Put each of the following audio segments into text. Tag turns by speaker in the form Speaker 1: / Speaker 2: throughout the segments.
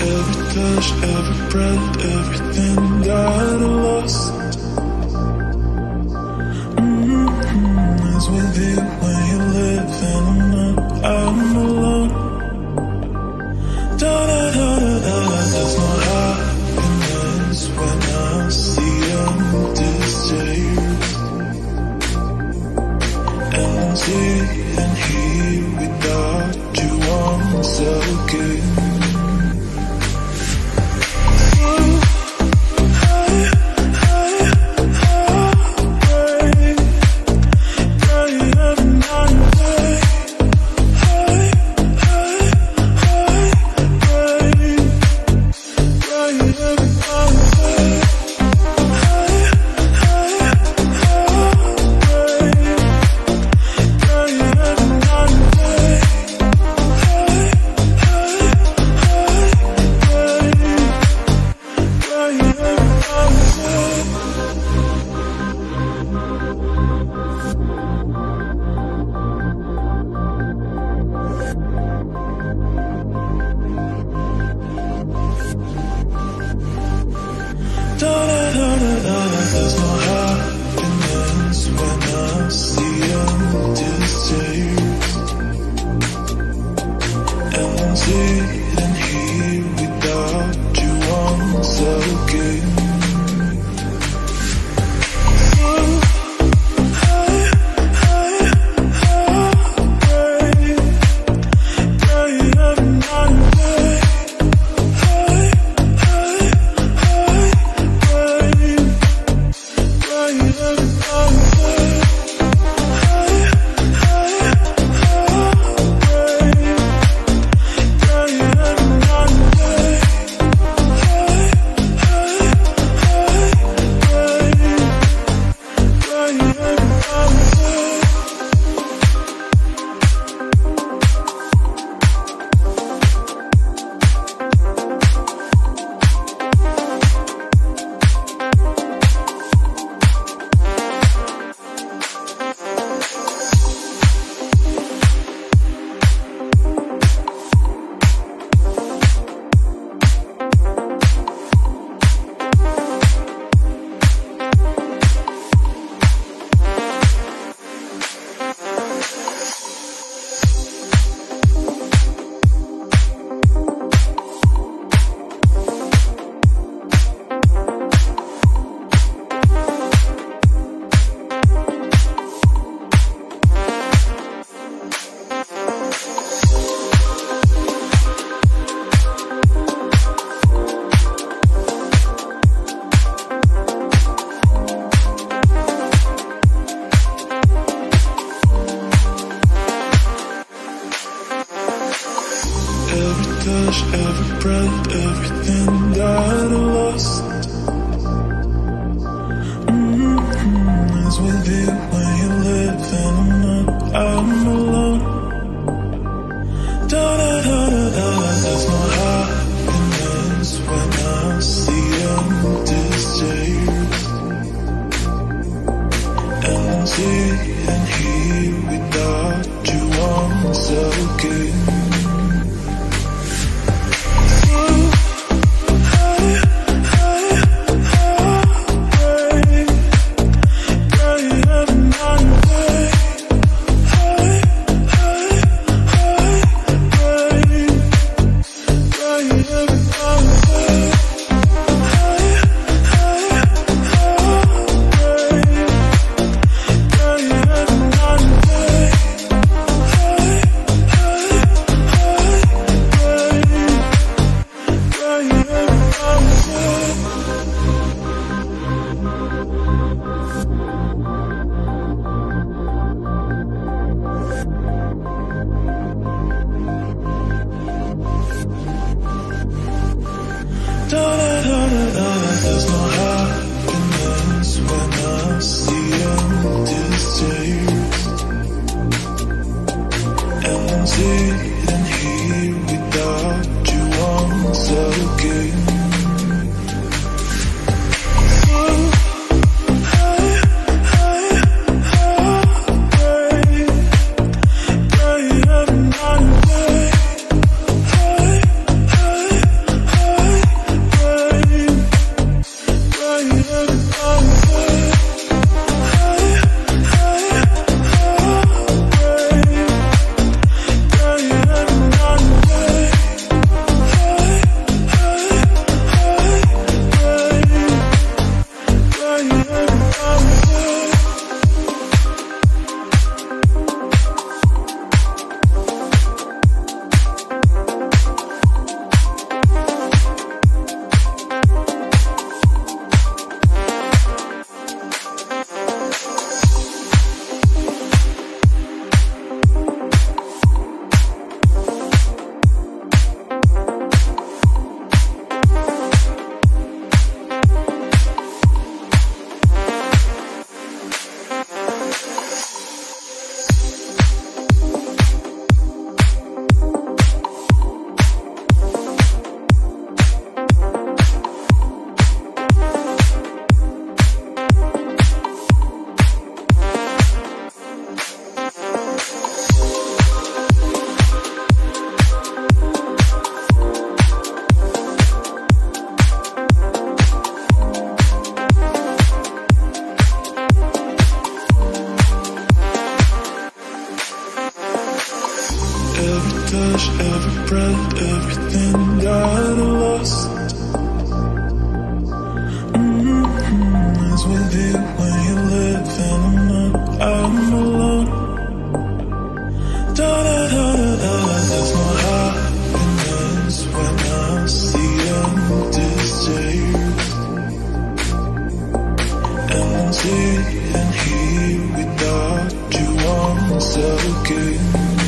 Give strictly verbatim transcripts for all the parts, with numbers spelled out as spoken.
Speaker 1: Every touch, every breath, everything that I lost mm-hmm, is with you when you live and I'm not, I'm alone. Da da da da da, there's no happiness when I see empty stairs. Empty and here without you once again. There's no happiness when I see empty stairs. Empty and here without you once again. Every touch, every breath, everything that I lost mm-hmm, is with you when you live and I'm not, I'm alone. Da da da da da, there's no happiness when I see empty stairs. Empty and here without you once again. There's no happiness when I see empty stairs. Empty and here without you once again. Every touch, every breath, everything that I lost. Mm-hmm. It's with you when you live and I'm not, I'm alone. Da da da da da, there's no happiness when I see empty stairs. And I'm sitting here without you once again.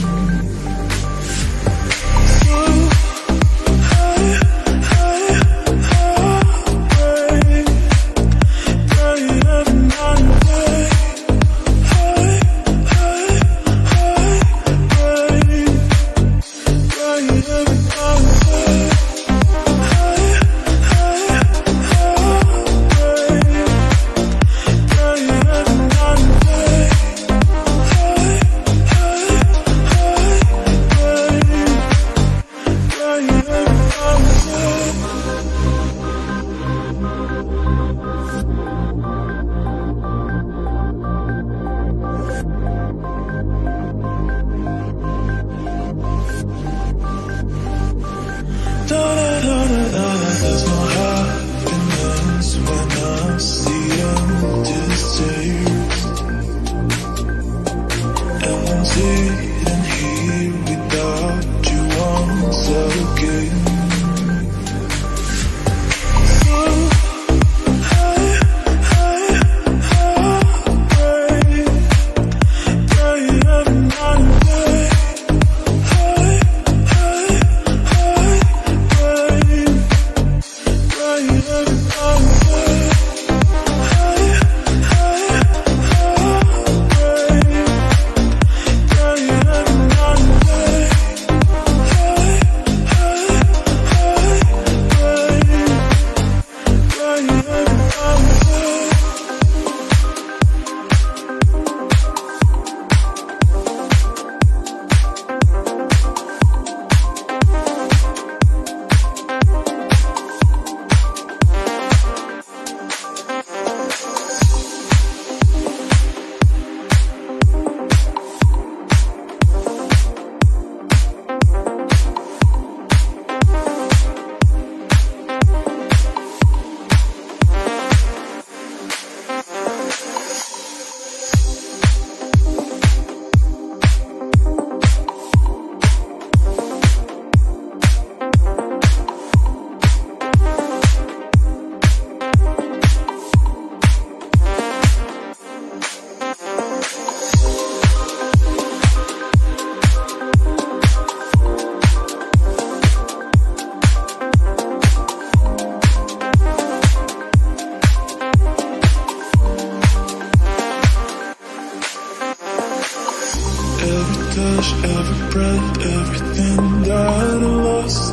Speaker 1: Every breath, everything that I lost.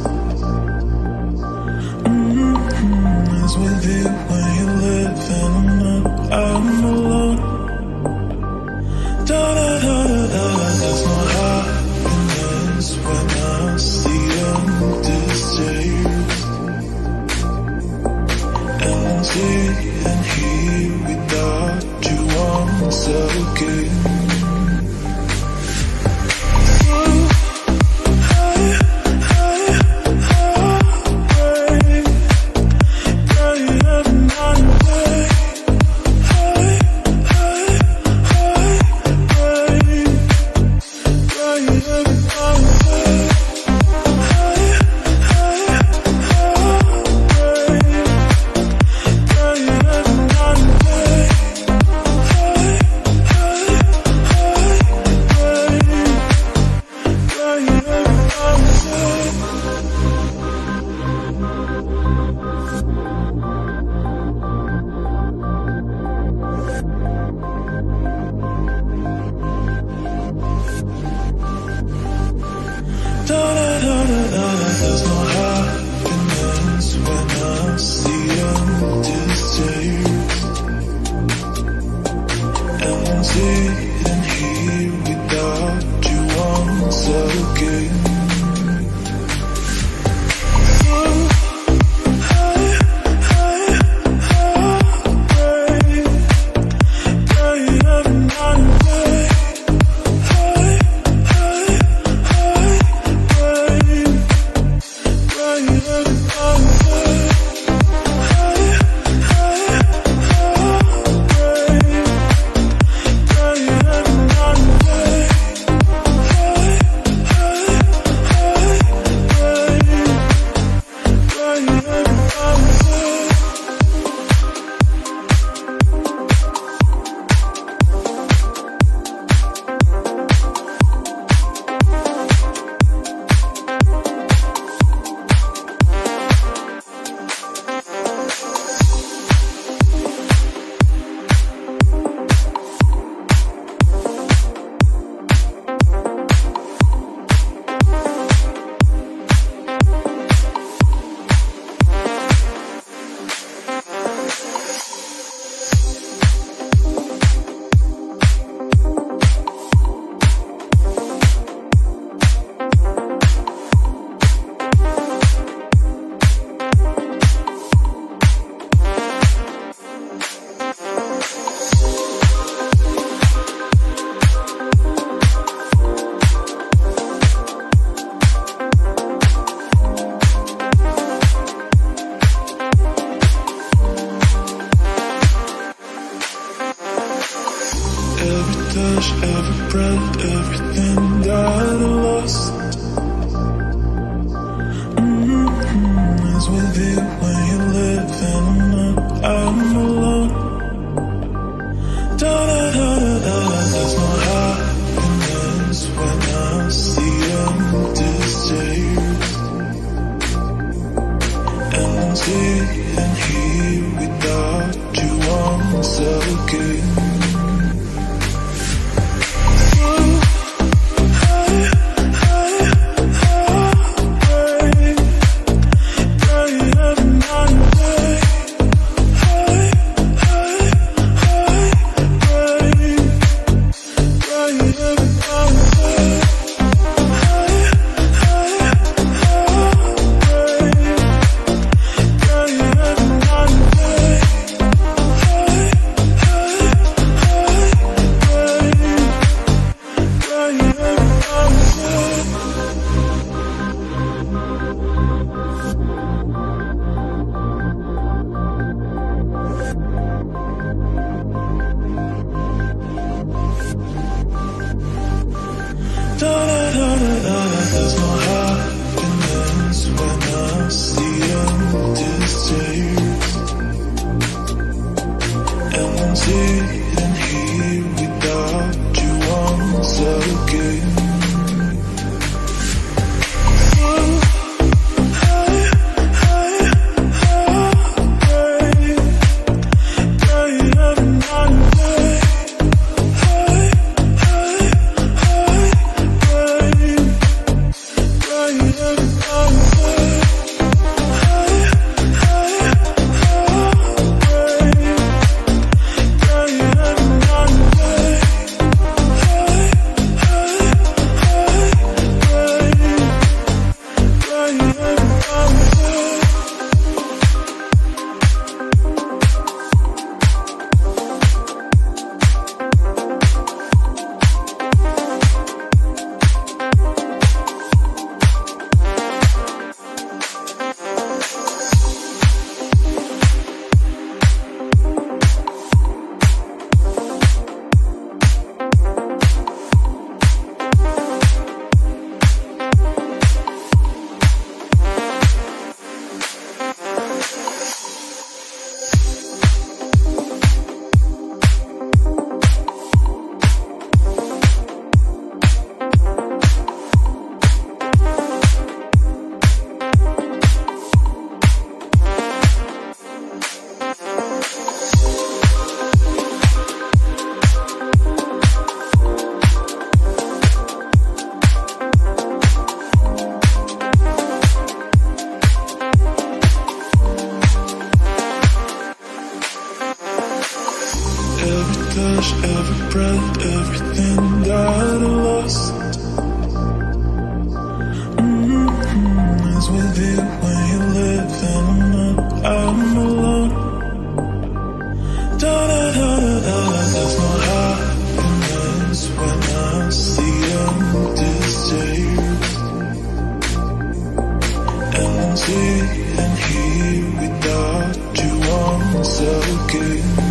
Speaker 1: Mm-hmm. It's with you when you live and I'm not, I'm alone. Da da da da da, there's no happiness when I see empty stairs. And I'm sitting here without you once again. There's no happiness when I see empty stairs. And I'm sitting here without you once again. There's no happiness when I see empty stairs, and I'm sitting here without you once again. Every breath, everything that I lost mm-hmm, is with you when you live, and I'm not, I'm alone. Da da da da da. There's no happiness when I see empty stairs, and I'm sitting here without you once again.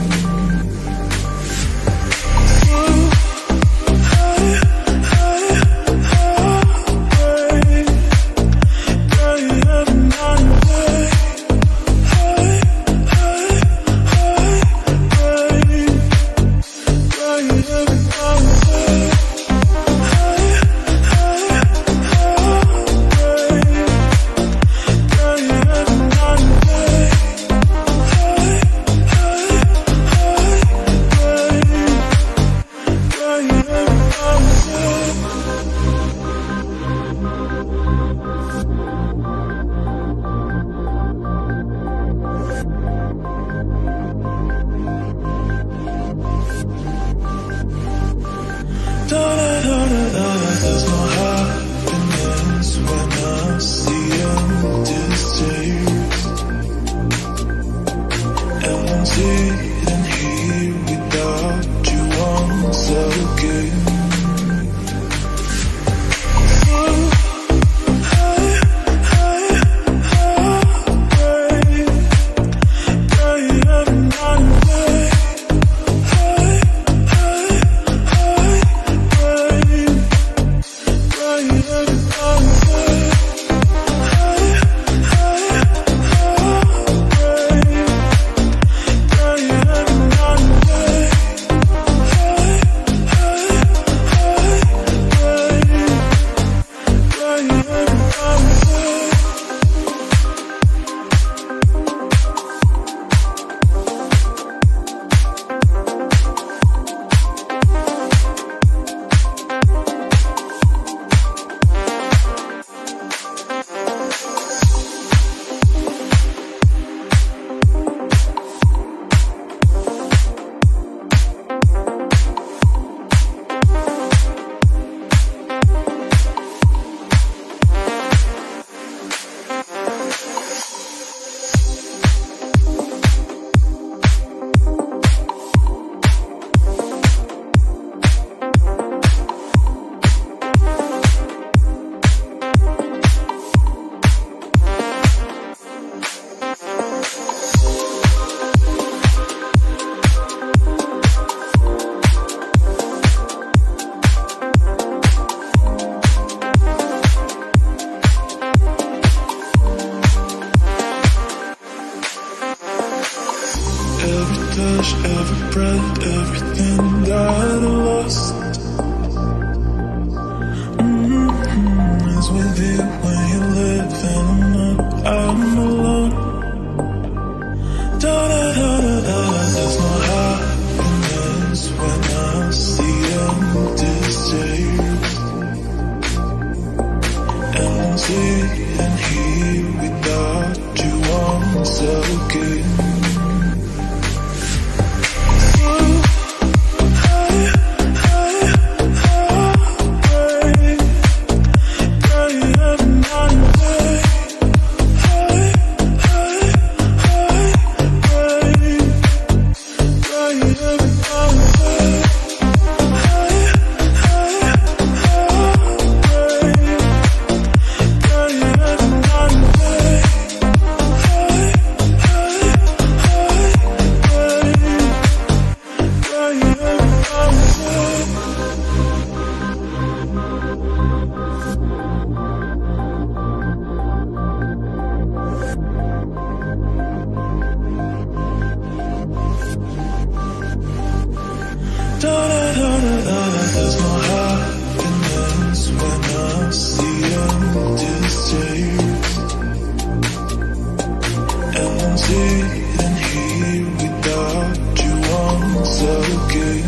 Speaker 1: every breath, everything that I lost. Mm-hmm. Is with you when you live and I'm not, I'm alone. Da da da da da, there's no happiness when I see empty stairs. Empty and here without you once again. There's no happiness when I see empty stairs. Empty and here without you once again.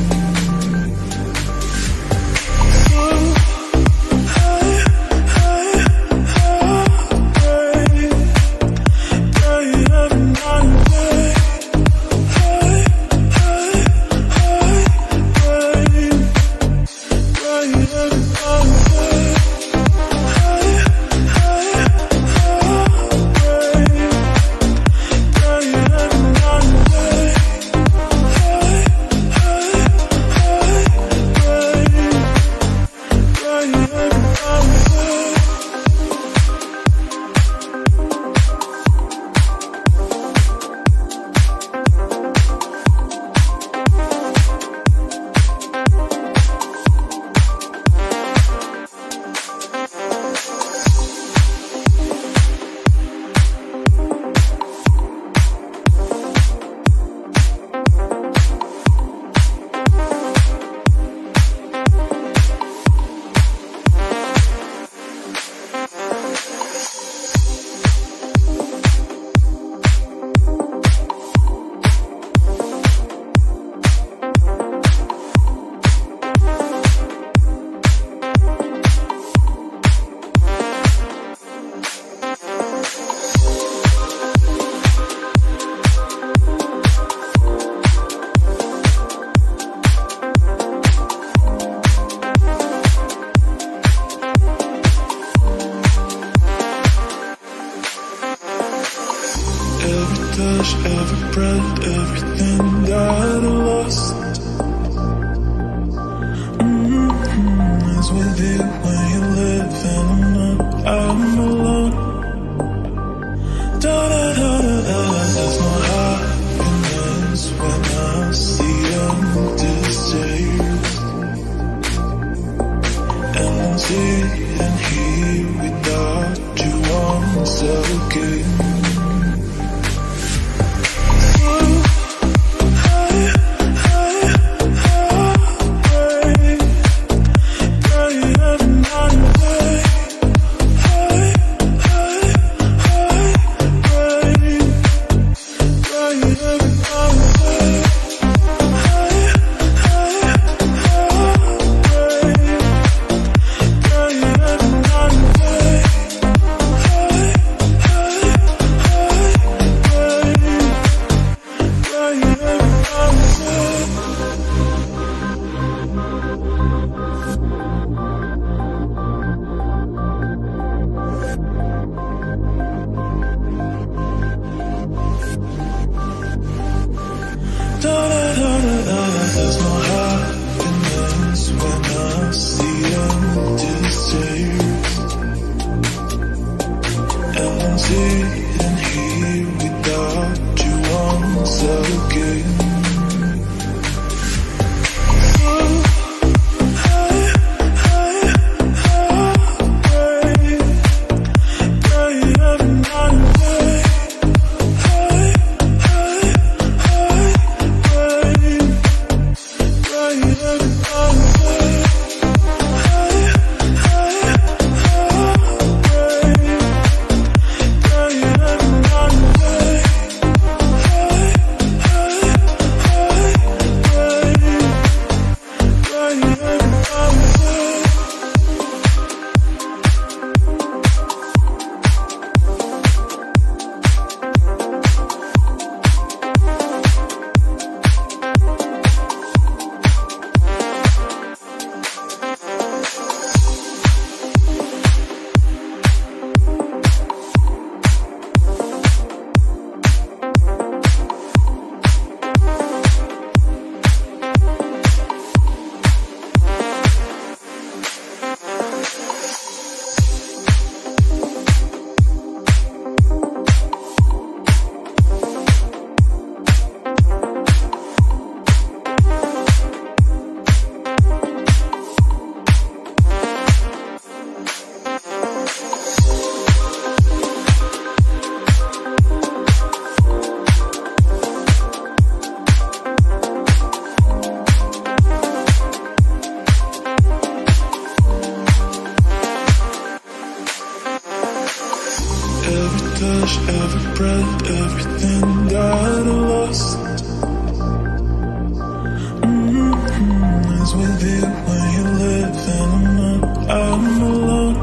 Speaker 1: Touch, every breath, everything that I lost. Mm-hmm. Is with you when you live and I'm not, I'm alone. Da da da da da, there's no happiness when I see empty stairs. Empty and here without you once again. There's no happiness when I see empty stairs. Empty and here without you once again. Hey, touch, every breath, everything that I lost. Mm-hmm. It's with you when you live and I'm not, I'm alone.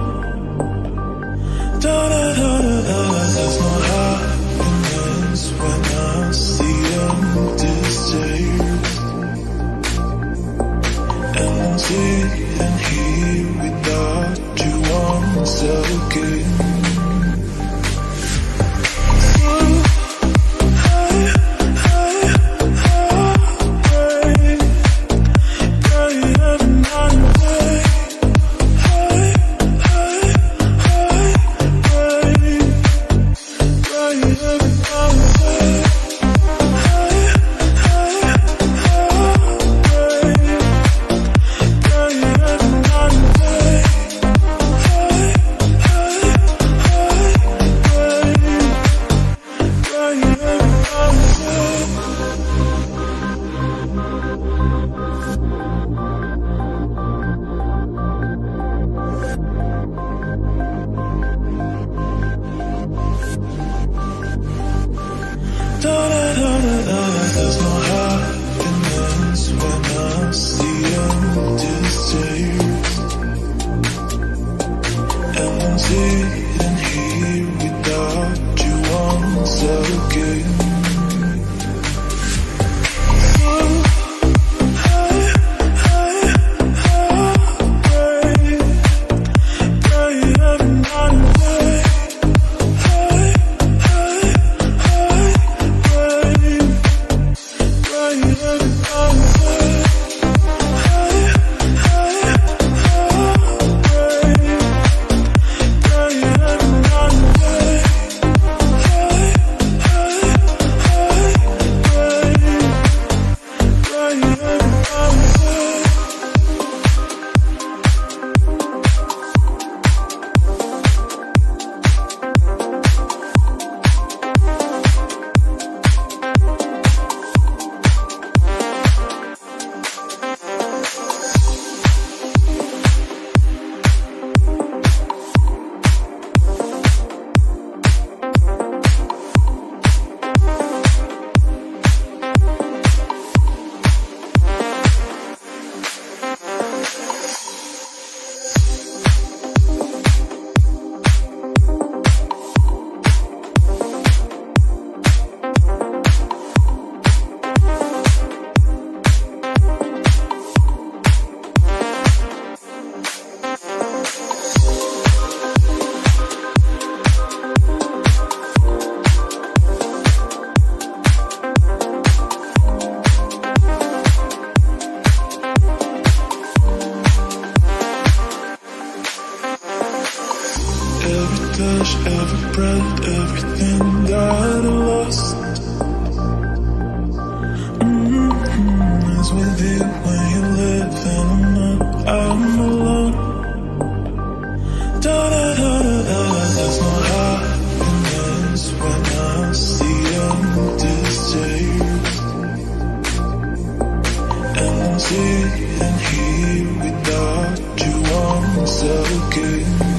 Speaker 1: Da da da da da, there's no happiness when I see empty stairs. Empty and here without you once again. Every breath, everything that I lost. Mm-hmm. It's with you when you live and I'm not, I'm alone. Da da da da da, there's no happiness when I see empty stairs. Empty and here without you once again.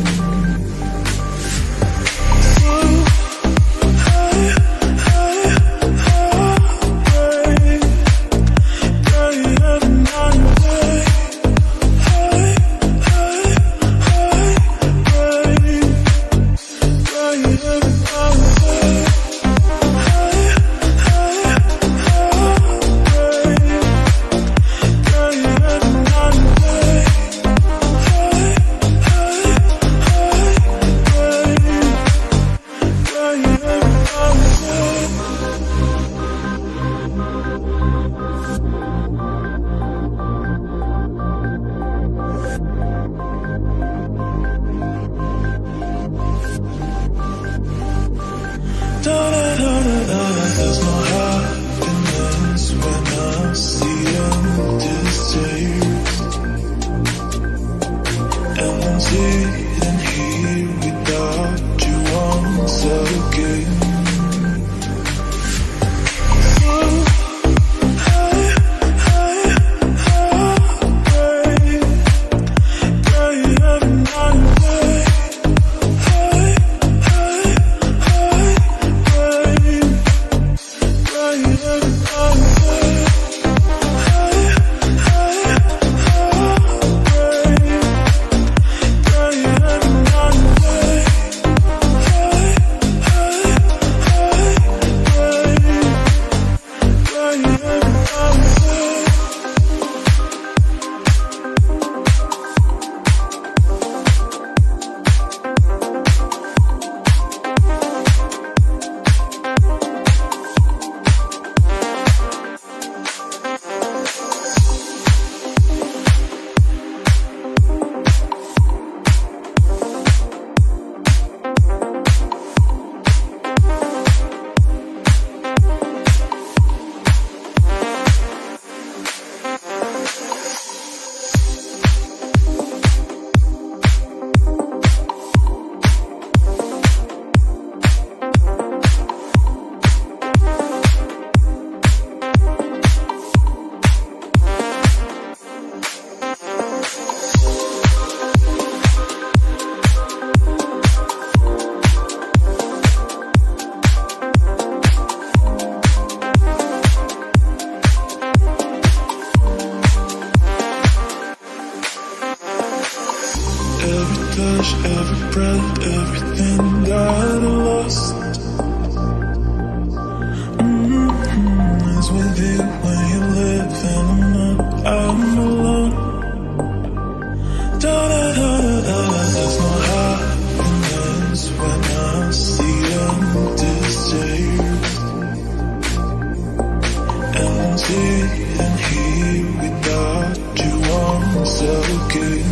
Speaker 1: touch, every breath, everything that I lost. Mm-hmm. Is with you when you live and I'm not, I'm alone. Da da da da da, there's no happiness when I see empty stairs. Empty and here without you once again.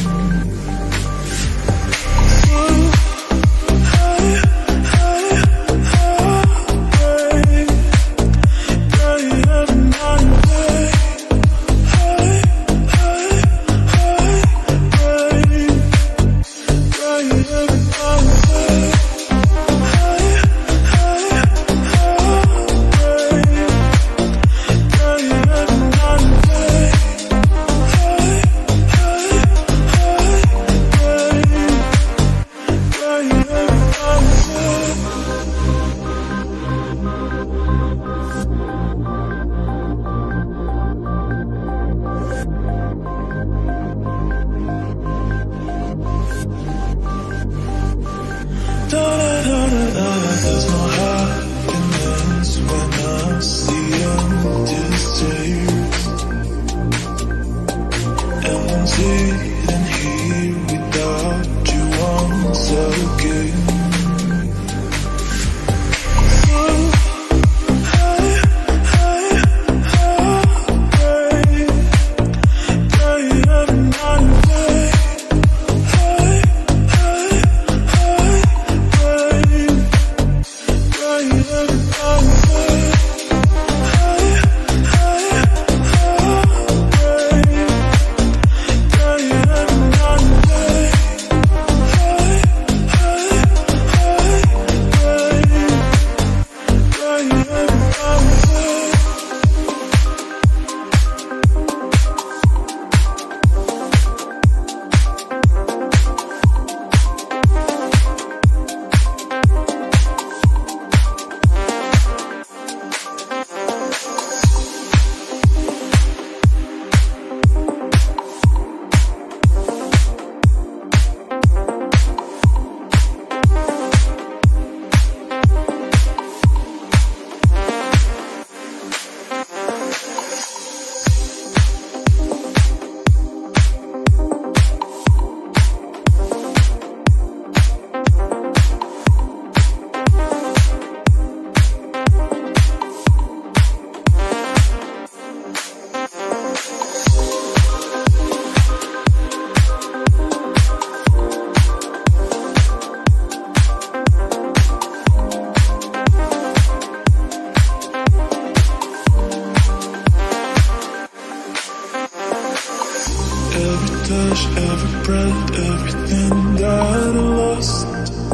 Speaker 1: Every breath, everything that I lost.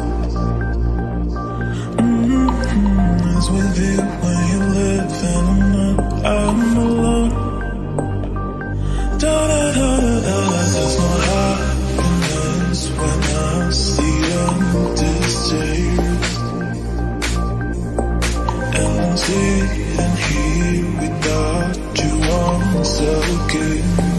Speaker 1: Mm-hmm. Is with you when you live and I'm not, I'm alone. Da da da da da, there's no happiness when I see empty stairs. Empty and here without you once again.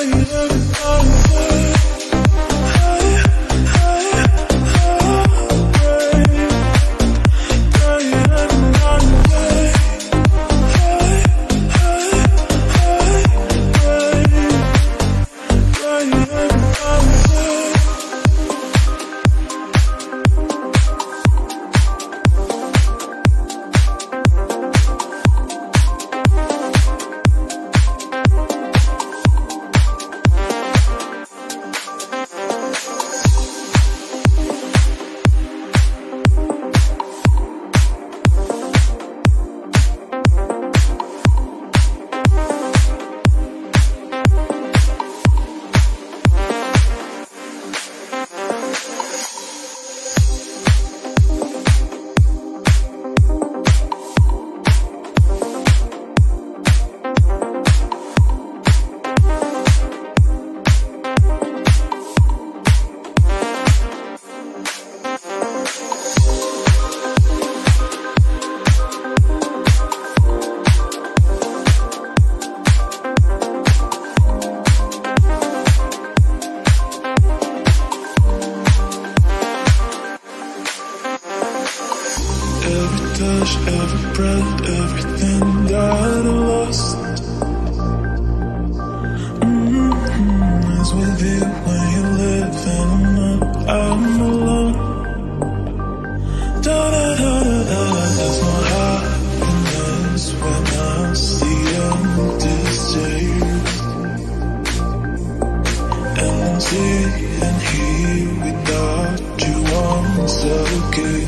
Speaker 1: touch, every breath, everything that I lost. Mm-hmm. Is with you when you live and I'm not, I'm alone. Da da da da da, there's no happiness when I see empty stairs. Empty and here without you once again.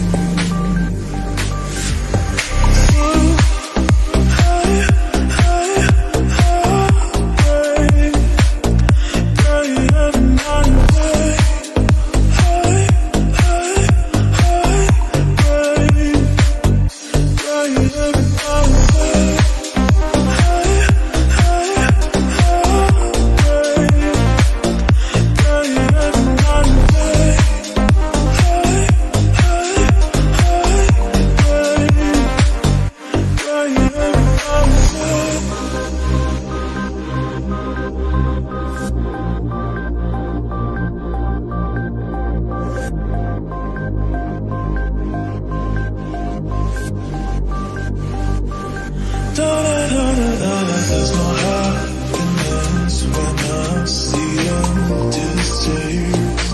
Speaker 1: There's no happiness when I see empty stairs.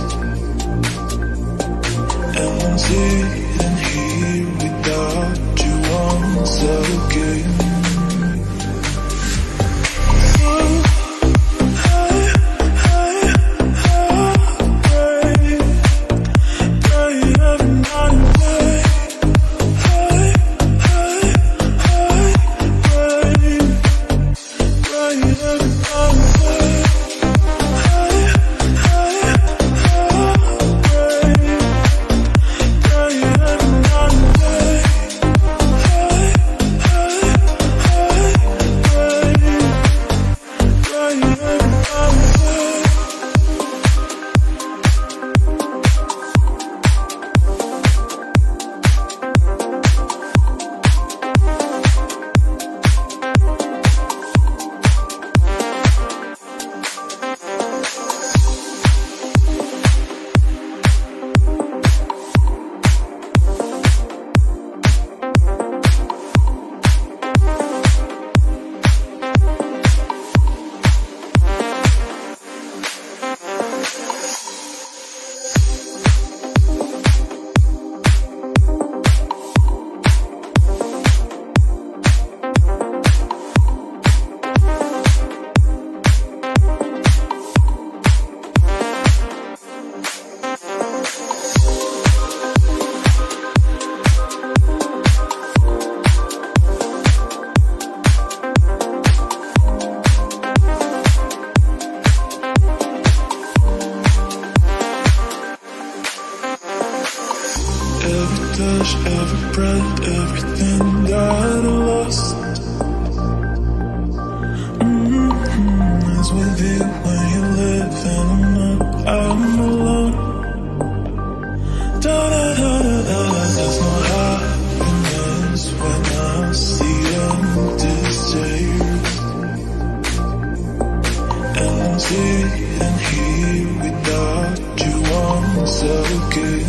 Speaker 1: Empty and here without you once again. Every touch, every breath, everything that I lost. Mm-hmm. Is with you when you live and I'm not, I'm alone. Da da da da da, there's no happiness when I see empty stairs. Empty see and hear without you once again.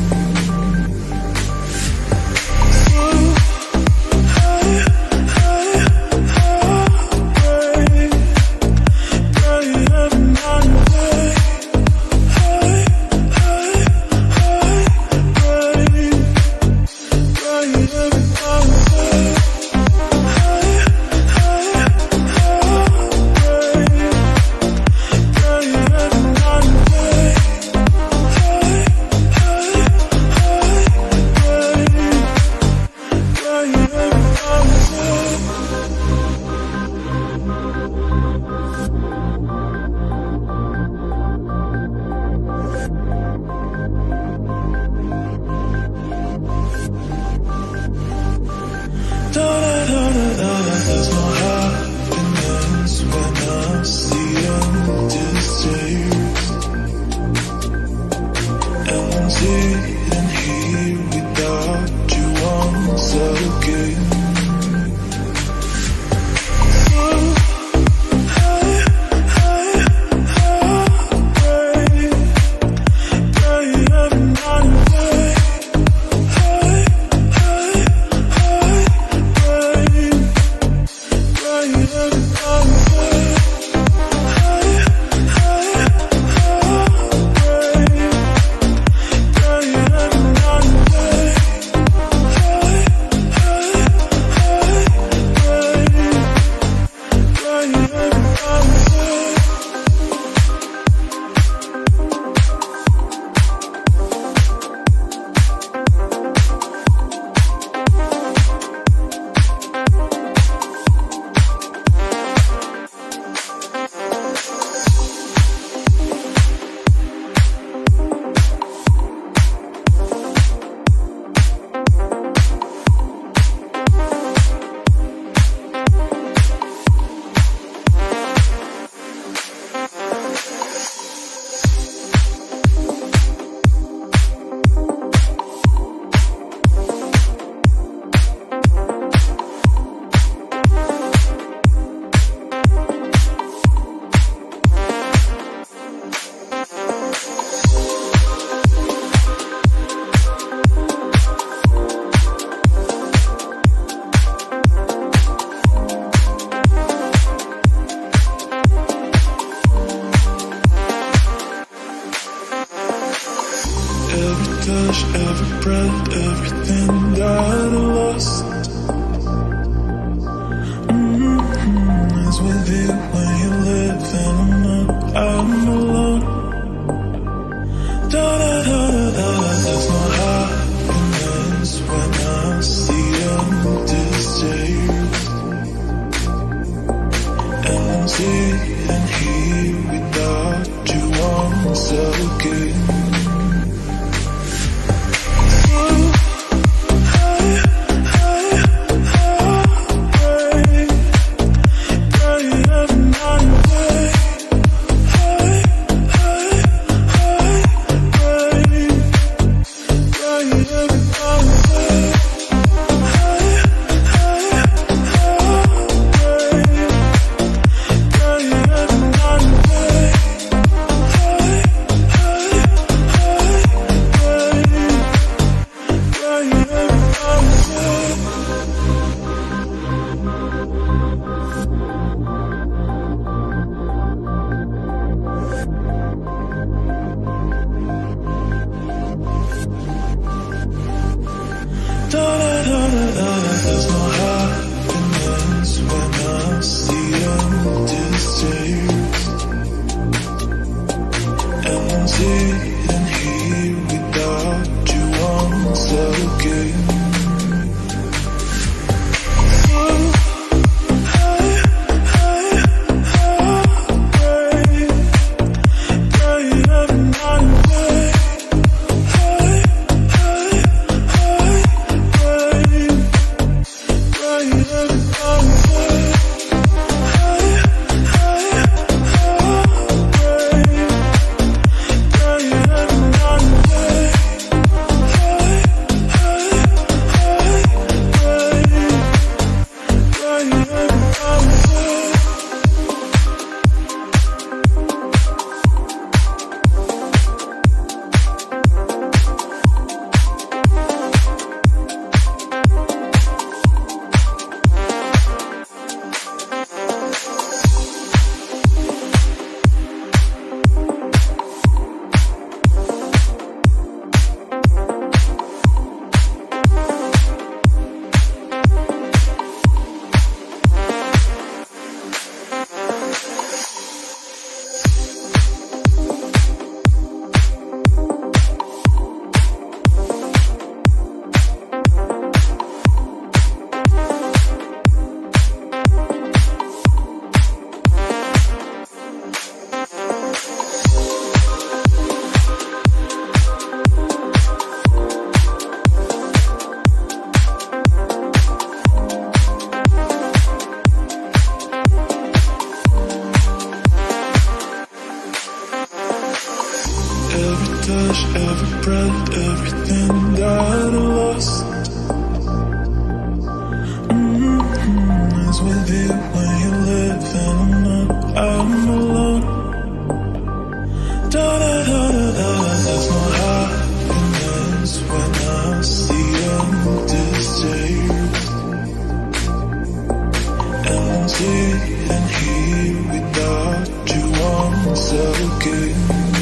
Speaker 1: There's no happiness when I see empty stairs. Empty and here without you once again. Every touch, every breath, everything that I lost mm-hmm. is with you when you live and I'm not, I'm alone. Da da da da da. There's no happiness when I see empty stairs. Empty and here without you once again. There's no happiness when I see empty stairs. Empty and here without you once again. Yeah. touch, every breath, everything that I lost. Mm-hmm. Is with you when you live and I'm not, I'm alone. Da da da da da, there's no happiness when I see empty stairs. Empty and here without you once again.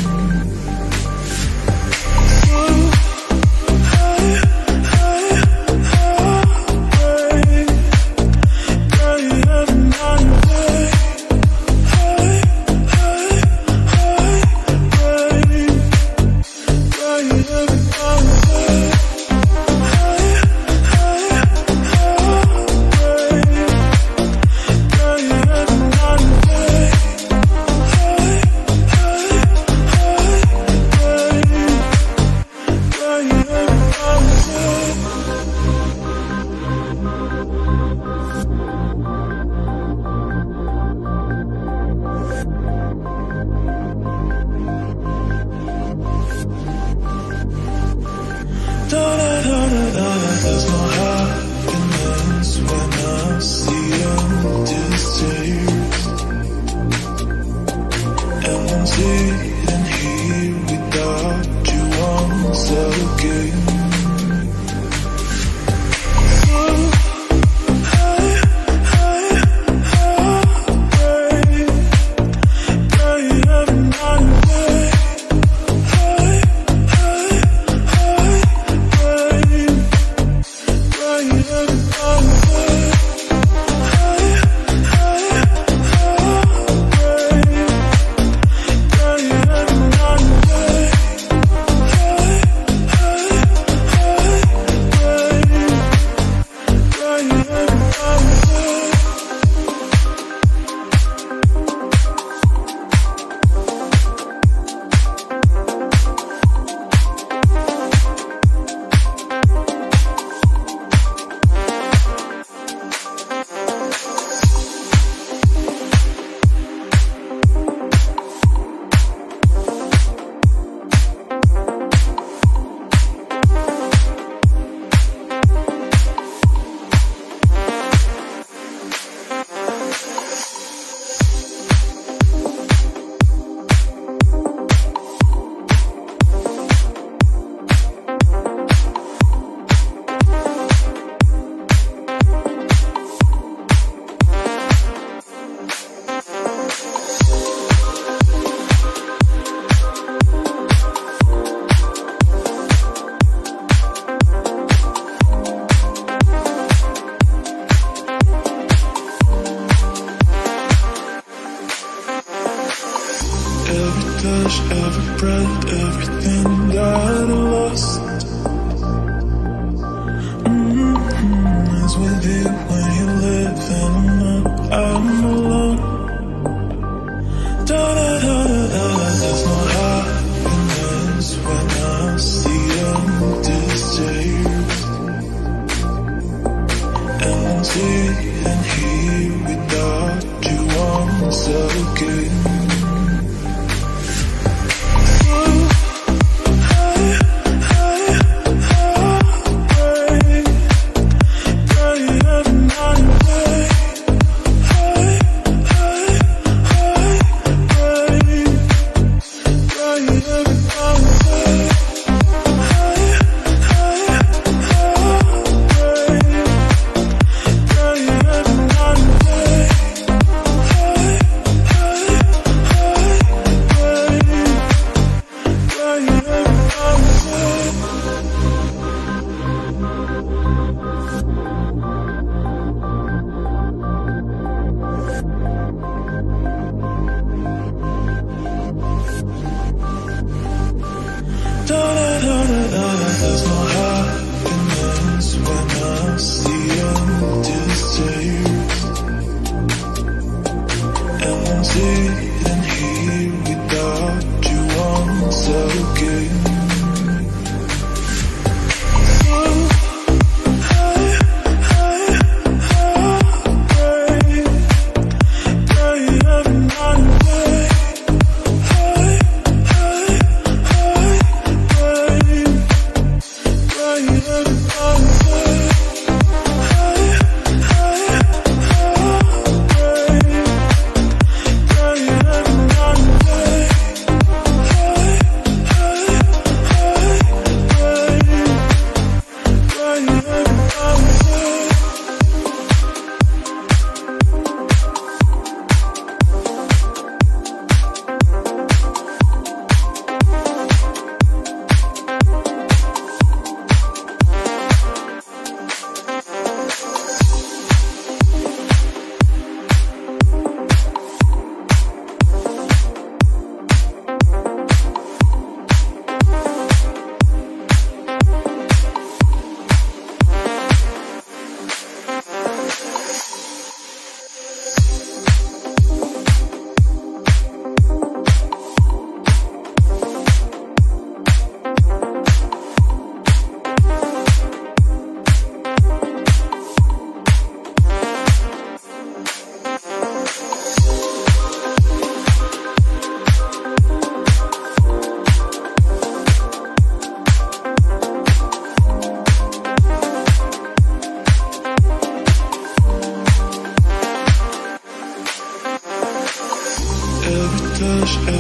Speaker 1: There's no happiness when I see empty stairs. Empty and here without you once again. Every touch, every breath, everything that I lost. Mm-hmm. Is with you when you live and I'm not, I'm alone. Da da da da da, there's no happiness when I see empty stairs. Empty and here without you once again. There's no happiness when I see empty stairs. Empty and here without you once again.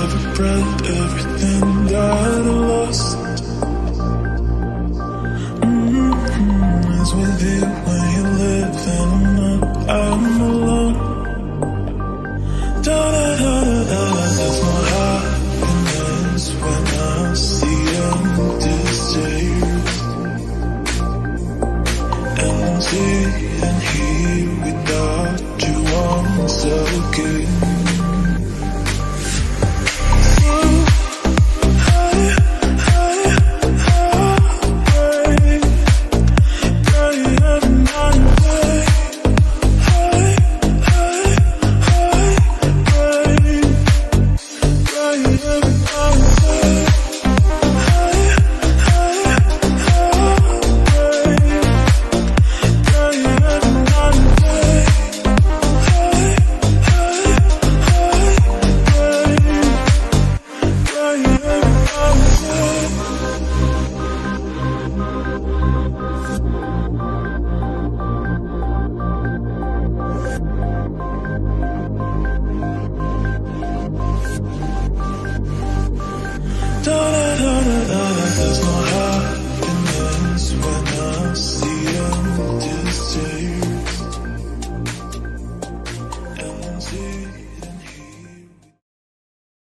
Speaker 1: regret everything that I lost. Mm-hmm. It's with you when you live and I'm not, I'm alone. Da da da da da, there's no happiness when I see empty stairs. Empty and here without you once again. Da da da da da, there's no